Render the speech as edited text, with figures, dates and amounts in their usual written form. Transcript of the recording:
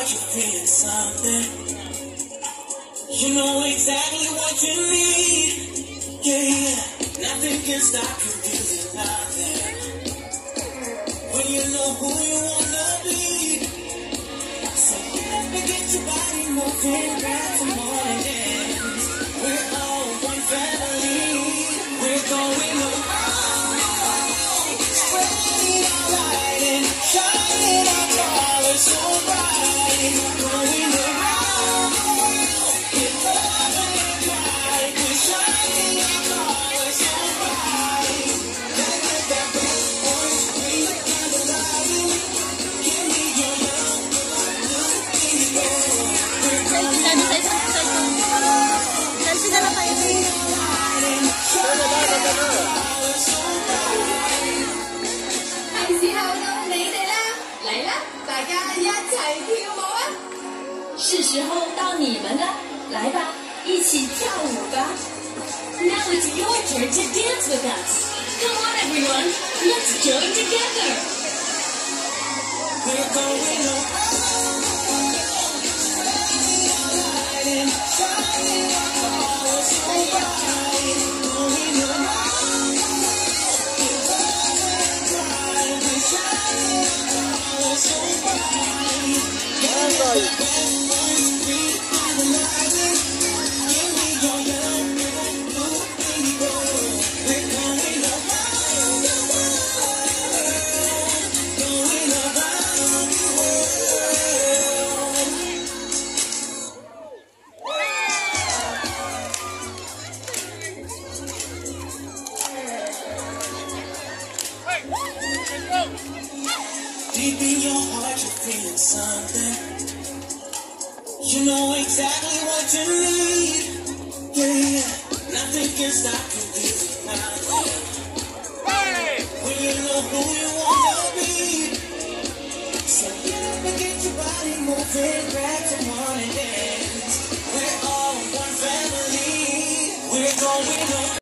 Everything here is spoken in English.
heart you're feeling something. You know exactly what you need. Yeah, yeah. Nothing can stop you feeling nothing. When you know who you wanna be. So let me get your body moving, grab some more and dance. We're all one family. We're going around, spreading our light and shining our colors so bright. Going around the world, in love and light. We're shining our colors so bright. Let that red, orange, green, and the light. Give me your love, blue, indigo. We're going around. 是时候到你们了，来吧，一起跳舞吧。Now it's your turn to dance with us. Come on, everyone, let's join together. We're going around, spreading our light and shining our colors so bright. Going around the world, in love and pride. We're shining our colors so bright. Give me the red, orange, green, and the light. Give me your yellow, blue, indigo. We're going around the world, going around the world. Deep in your heart, you're feeling something. You know exactly what you need. Yeah, yeah. Nothing can stop you feeling nothing. When you know who you wanna be. So let me get your body moving, grab someone and dance. We're all one family. We're going on.